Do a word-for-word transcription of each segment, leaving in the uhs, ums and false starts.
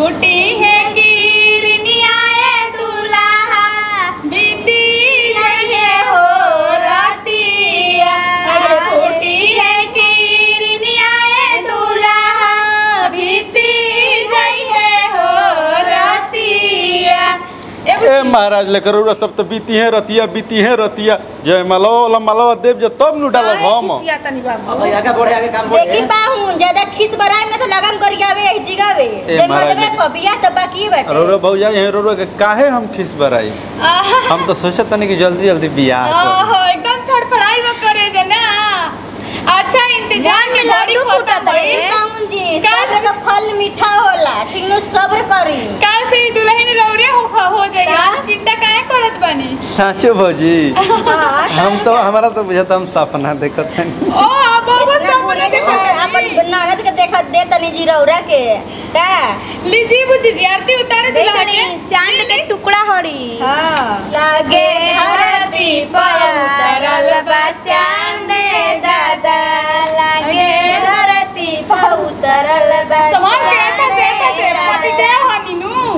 फूटी है गिरनिया दूल्हा बीती जइए हो रातिया अरे फूटी है गिरनिया दूल्हा बीती जइए हो रातिया। ए महाराज लेकर उरा सब तो बीती है रतिया बीती है रतिया जय मलवा मलवा देव जो तब नु डाल हम अब आगे बढ़े आगे काम बढ़े देखी पाहू ज्यादा खिस बराई में तो लगन कर जावे जिगावे जे मतबे पबिया त बाकी बाटे रोरो भौजा यही रोरो के काहे हम खिस बराई हम तो सोचत तनी कि जल्दी जल्दी बियाह ओहो एकदम फड़फड़ाई वो करे जे ना। अच्छा इंतजार में बड़ी होता देखी पाहू जी सब्र का फल मीठा होला ठीक नु सब्र करी काल से दुल्हन रौरे हो हो जाएगा चिंता काहे करत बनी साचो भौजी हम तो हमारा तो बुझत हम सपना देखत हैं ओ बाबा सपना के अपन ननद के देखत दे तनी जी रौरा के का लीजी बुझी जी आरती उतारे दिला के चांद के टुकड़ा हड़ी हां लागे धरती पर उतरल बा चांद दादा लागे धरती पर उतरल बा समान के अच्छा से अच्छा से पति दे हनी नु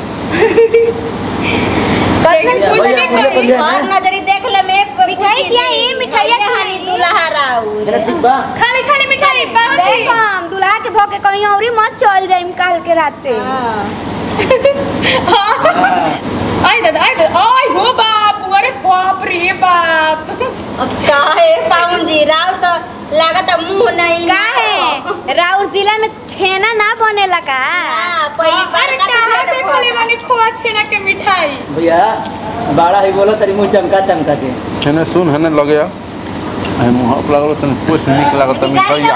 हर नजरी देख ले में मिठाई क्या ये मिठाई कहानी दुल्हा राऊ ठीक बा खाली खाली मिठाई बाबूजी देखो हम दुल्हा के भोग के कहीं औरी मत चल जाइम काल के राते आई दादा आई दादा आई हो बाप अरे बाप रे बाप काहे पाउन जी राउर तो लागत मुंह नहीं काहे राउर जिला में छेना ना बनेला का हां पहली बार कहां देखले माने खोआ छेना के मिठाई भैया बाड़ा ही बोला तरी मुंह चमका चमका के हने सुन हने लगे आ मुंह आप लागल तने कुछ निक लागत मिठाइया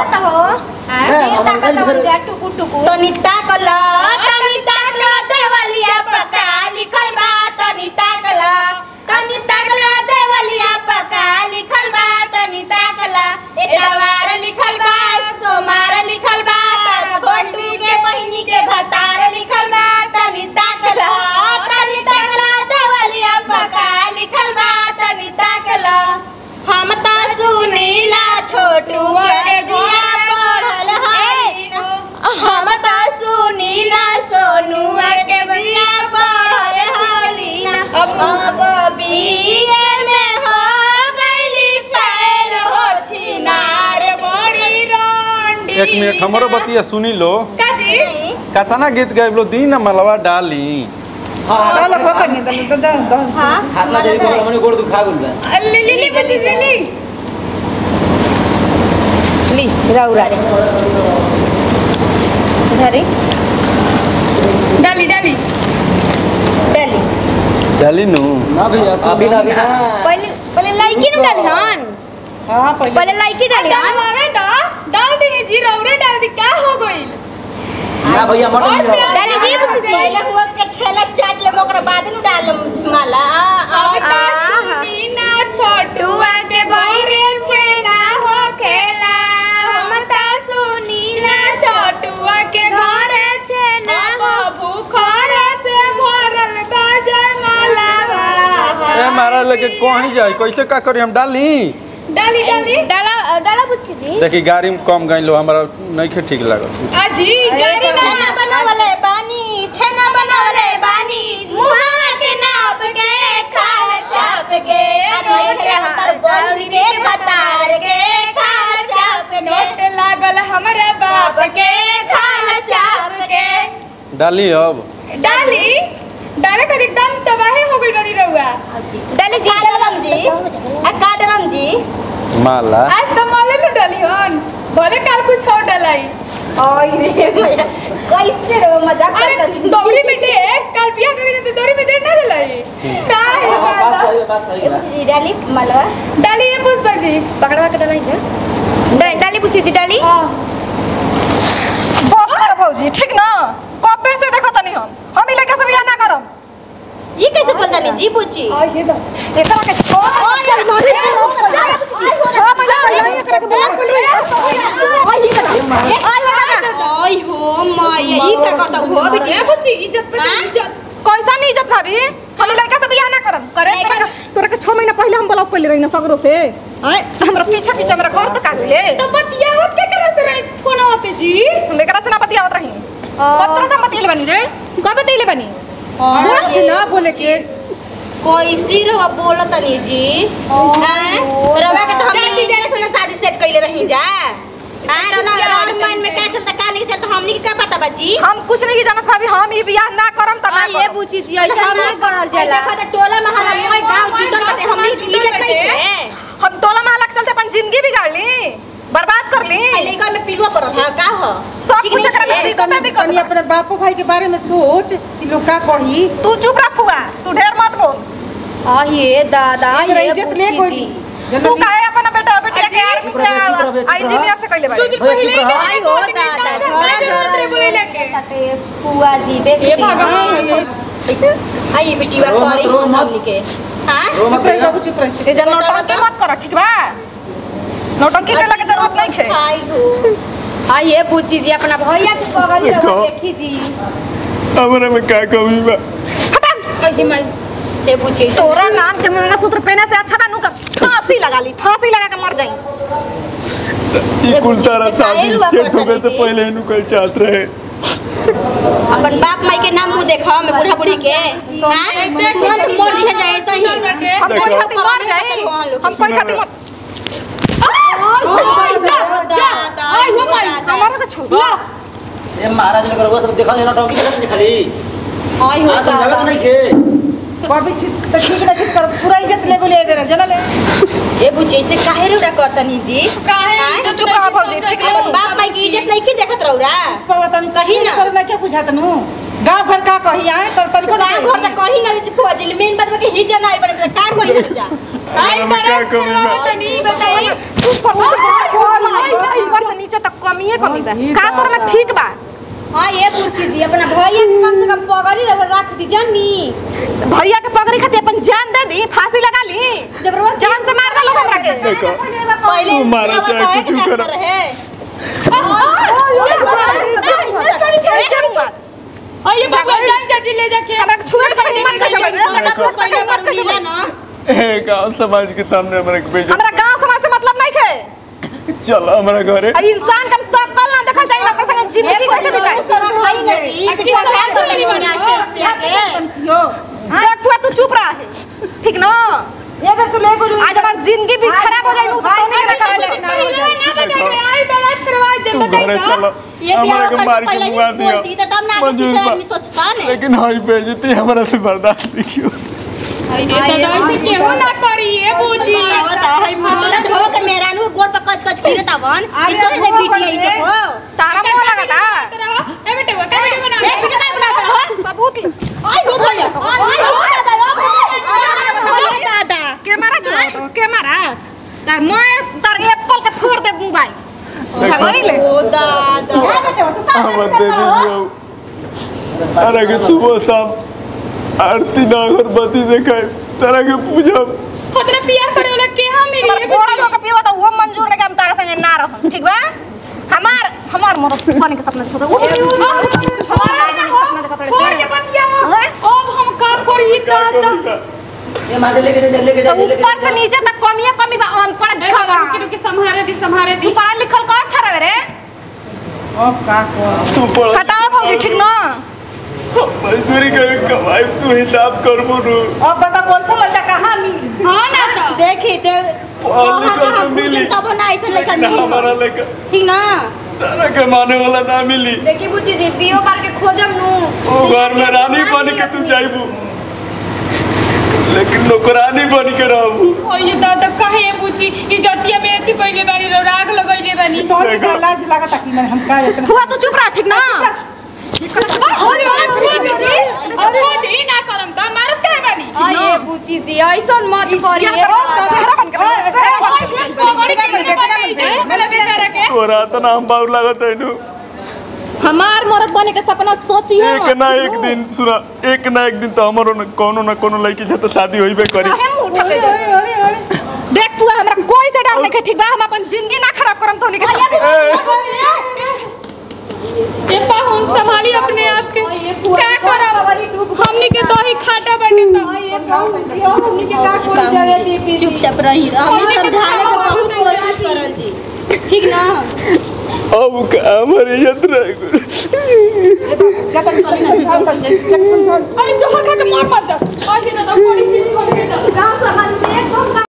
टुकु टुकु तनी ताकल तनी ताकल देवलिया पका लिखल बा तनी ताकल तनी ताकल देवलिया पका लिखल बा तनी ताकल एतवार लिखल बा सोमवार लिखल बा छोटू के बहिनी के भतार लिखल बा तनी ताकल तनी ताकल देवलिया पका लिखल बा तनी ताकल हम त सुनीला छोटू के दिया पढ़ल हईन हम त सुनीला सोनू के दिया पढ़ल हईन अब बीए में हो गईली फेल हो छिनार बड़ी रंडी। एक मिनट हमरो बतिया सुनी लो काजी कतना गीत गाइब लो दिन मलवा डाली हां डालो भोकन नहीं दल तो हां हाथ में जरी को हमने गोड़ दुखा गुल बा ली ली ली बुझी जी ली ली राउरा रे धरे डाली डाली डाली डाली नु ना भैया अभी ना अभी ना पहले पहले लाइकी न डाली हन हां पहले पहले लाइकी डाली हन हमारे दा डाल दी जी रौरे डाल दी क्या हो गइल ना भैया मत डाली जी बुझी पहले हुआ के छलक चाट ले मोकर बाद नु डाल माला मीना छोटुआ के बहिरे छेना हो खेला हम त सुनीला छोटुआ के घरे छेना हो भूखर से भरल गजय मालावा ए महाराज लेके कहीं जाई कैसे का करी हम डाली डाली डाली डाला डाला बुच्ची जी देखी गाड़ी में कम गइलो हमरा नहीं के ठीक लागत अजी गाड़ी छेना बनावले बानी छेना बनावले बानी मुहा के नाप के खाल चाप के तर बन के भतार के खाल चाप के नोट लागल हमरे बाप के खाल चाप के डाली अब डाली डाले कर एकदम तबाही हो गई बनी रहुआ डाली जी डालम जी आ का डालम जी माला आज तो माले नु डाली हन भले काल कुछ और डालाई ओए रे भैया कैसे रो मजाक अरे करत दौरी में देख कल पिया कभी तो दौरी में देख ना डालाई का है बात बात सही बात सही बुच्ची जी डाली मालवा डाली ये पुष्पा जी पकड़वा के डालाई जा डाली बुच्ची जी डाली हां बस कर भौजी ठीक ना कबे से देखो तनी हम हम इलाका से बियाह ना करब ये कैसे बोलता नहीं जी बुच्ची आ ये दा एकरा के छो ओए मोरे छो महीना पहले एकरा के बियाह कर ली ओए हो माय यही का करता हो बेटी बुच्ची इज्जत पे इज्जत कैसा नहीं इज्जत भाभी हम लड़का से बियाह ना करब करे तोरा के छह महीना पहले हम ब्लॉक कर रही ना सगरो से आए हमरा पीछे पीछे हमरा घर तक आ गेले तो बतिया होत के तरह से रही फोनवा पे जी हम एकरा से ना बतियावत रही कतरा से बतिले बनी रे कब बतिले बनी जोर से ना बोले के कैसी रवा बोलत तनी जी हैं रवा के तो हम तीन जने से शादी सेट कइले रही जा हां रना राम मन में का चलता का नहीं चलता हमनी के का पता बाजी हम कुछ नहीं जानत भाभी हम ई बियाह ना करम त ना ये पूछी जी ऐसा नहीं करल जाला देखा त टोला महला मोय गांव जीतल बाटे हमनी के इज्जत नहीं थे हम टोला महला के चलते अपन जिंदगी बिगाड़ ली बर्बाद कर ली लइका में पिलुआ करल है का हो सब कुछ एकरा में दिक्कत है दिक्कत तनी अपने बापू भाई के बारे में सोच कि लोग का कही तू चुप रह फुआ तू ढेर मत बोल आ ये दादा मेरा ये इज्जत ले पूछी कोई जी तू काहे अपना बेटा बेटिया के आर्मी से इंजीनियर से कइले बारे आई हो दादा छोरा छोरा ट्रिबुल लेके फुआ जी देख ये भगवान आई बेटीवा करी हमनी के हां चुप रह बाबू चुप रह ए जन नौटंकी मत कर ठीक बा नौटंकी करे के जरूरत नहीं है आई हो आ ये पूछी जी अपना भैया के पगड़ी रहो देखी जी हमरा में का कमी बा कही मैं ते पूछे तोरा नाम के मंगलसूत्र पहने से अच्छा बा नु का फांसी लगा ली फांसी लगा के मर जाई ई कुल तारा शादी सेट होवे से पहले इनु कल चाहत रहे अपन बाप माई के नाम मुंह देखा मैं बूढ़ा बूढ़ी के हां तुरंत मर दिया जाए सही हम कोई खातिर मर जाई हम कोई खातिर मर आई हो माई हमारा के छू ये महाराज ने करबो सब देखा ना टॉपिक कैसे दिखली आई हो आ समझावे दादा तो नहीं के बाबू ठीक तो ठीक ना किस कर पूरा इज्जत ले गो ले बेरा जना ले ए बुझे से काहे रे करतनी जी काहे तू चुप रह भौजी ठीक अपन नहीं बाप माई की इज्जत नहीं की देखत रहूरा पुष्पा तनी सही ना। करना क्या बुझात नु गांव भर का कही आए तर तनी को गांव घर से कहीं ना जी फौजी मेन बात के हिज ना आई बने का कोई ना जा हमरा में का कमी बा तनी बताई चुप कर ऊपर से नीचे तक कमी है कमी बा का तोर में ठीक बा हां ये पूछी जी अपना भैया के कम से कम पगड़ी रख दी जानी भैया के पगड़ी खातिर अपन जान दे दी फांसी लगा ली जबरदस्त जान से मार डालो हमरा के देखो पहले तू मारा चाहे कुछ कर छोड़ी छोड़ी छोड़ी मत ये बाबा जाई चाची ले जाके हमरा के छुए के हिम्मत कैसे बने पहले पर मिला ना ए गांव समाज के सामने हमरा के बेइज्जत हमरा गांव समाज से मतलब नहीं है चल हमरा घरे अब इंसान कम सब कल ना देखल जाए ओकर संगे जिंदगी कैसे बिताए समझाई ना जी अभी सरकार तो नहीं बना के यो देख तू तू चुप रह ठीक ना ये बेर तू ले गो आज हमार जिंदगी भी खराब हो जाई नु तो नहीं ना कर ले आई बलात् करवा दे तो घरे चलो हमरा के मार के मुआ दियो बोलती तो तब ना आगे पीछे आदमी सोचता ने लेकिन हई बेइज्जती हमरा से बर्दाश्त नहीं क्यों दादा ऐसे केहू ना करी ये पूछी बता है मुंडा धो के मेरा नु गोड़ पर कच कच गिरता बन ई सोच ने पीटी आई जब हो तारा मुंह लगाता ए बेटे वो का वीडियो बना ए वीडियो का बना हो सबूत आई हो भैया आई हो दादा दादा कैमरा चला दो कैमरा तार मैं तार एप्पल के फोड़ दे मोबाइल झगड़ी ले ओ दादा हम दे दीजिए अरे के सुबह शाम आरती ना अगरबत्ती देखाए तरह के पूजा खतरा प्यार करे वाला के हम मिली तोर गोड़ा जो के पीवा तो वो मंजूर नहीं कि हम तारा संगे ना रह ठीक बा हमार हमार मरद पानी के सपना छोड़ छोड़ के बतिया अब हम का करी दादा ये माजे लेके जा लेके जा लेके ऊपर से नीचे तक कमी है कमी बा अनपढ़ दिखावा रुकी रुकी संभारे दी संभारे दी तू पढ़ा लिखल का अच्छा रहे रे अब का को तू पढ़ हटाओ भौजी ठीक ना मजदूरी के कमाई तू हिसाब करबो नु अब बता कौन सा लड़का कहां मिली हां ना तो देखी दे पढ़ लिखल तो मिली तब ना ऐसे लेकर ना मिली हमारा लेकर ठीक ना तरह के माने वाला ना मिली देखी बुची जी दियो बार के खोजम नु ओ घर में रानी बन के तू जाइबू लेकिन नौकरानी बन के रहबू ओ ये दादा काहे बुची इज्जतिया में एथी कइले बानी राग लगइले बानी तो लाज लागत कि मैं हम का इतना हुआ तू चुप रह ठीक ना अरे अरे अरे ना करम का मारत काहे बानी आ ये बुची जी ऐसन मत करी चेहरा बन के मेरा बेचारा के तोरा तो नाम बाउर लागत है नु हमार मरद बने के सपना सोची है एक ना एक दिन सुना एक ना एक दिन तो हमरो न कोनो ना कोनो लड़की से तो शादी होइबे करी अरे अरे अरे देख तू हमरा कोई से डर नहीं के ठीक बा हम अपन जिंदगी ना खराब करम तो नहीं के ये पाहुन संभाली अपने आप के क्या करब हमनी के दही खाटा बटे तो हमनी के का कोई जगह दी दी चुपचाप रही हम समझाने के बहुत कोशिश करल जी ठीक ना अब का हमारी इज्जत रह गई। क्या तक चली ना ध्यान तक अरे जोहर खा के मर मत जा। आज ये ना पड़ी चीनी खा के ना। गांव समाज में एकदम